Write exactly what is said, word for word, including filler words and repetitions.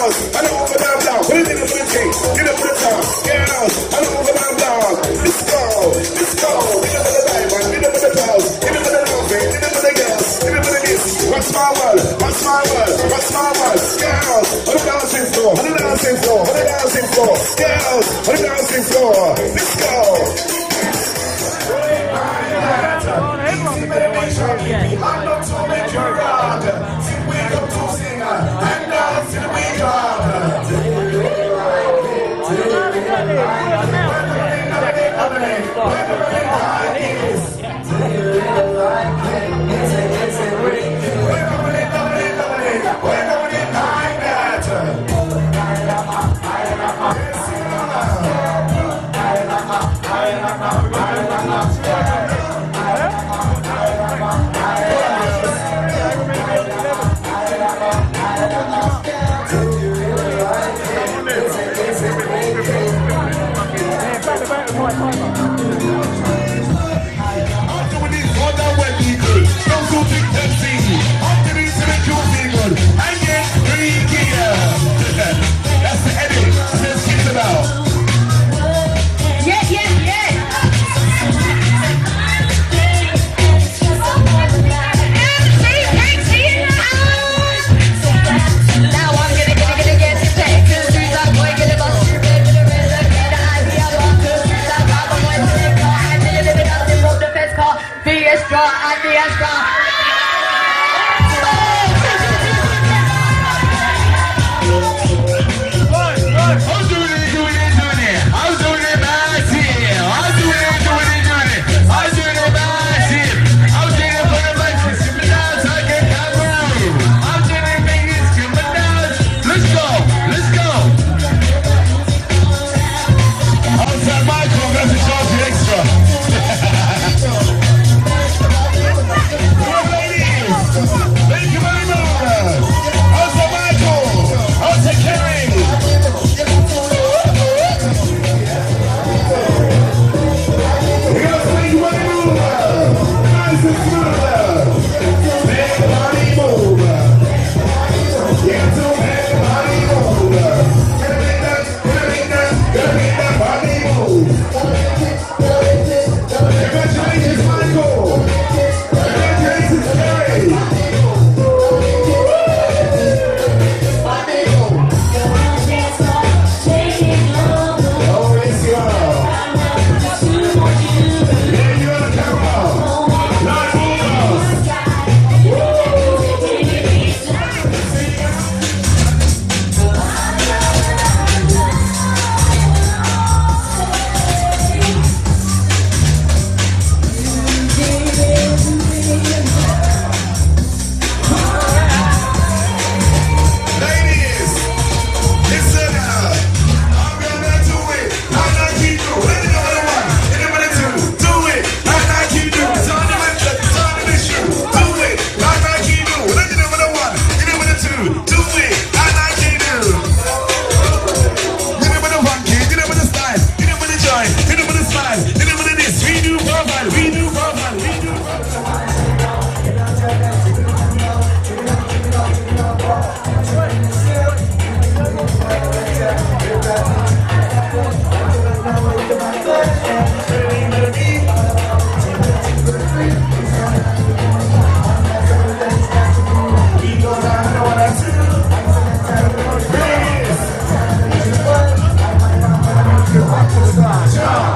Girls, I don't over down down. Put it in the thing. Get up to the top. Girls, I don't over down down. Let's go. Let's go. Get up to the diamond. Get up to the house. Get up to the loving. Get up to the girls. Get up to the this. What's my world? What's my world? What's my world? Girls, on the dancing floor. On the dancing floor. On the dancing floor. Girls, on the dancing floor. Let's go. I'm not to make you run. See, wake up to sing and dance in the week on. Do you really like it? Do you really like it? Do you really like it? It's a, it's a ring. Wake up with it, up with it, up with it. Wake up with it like that. Stop.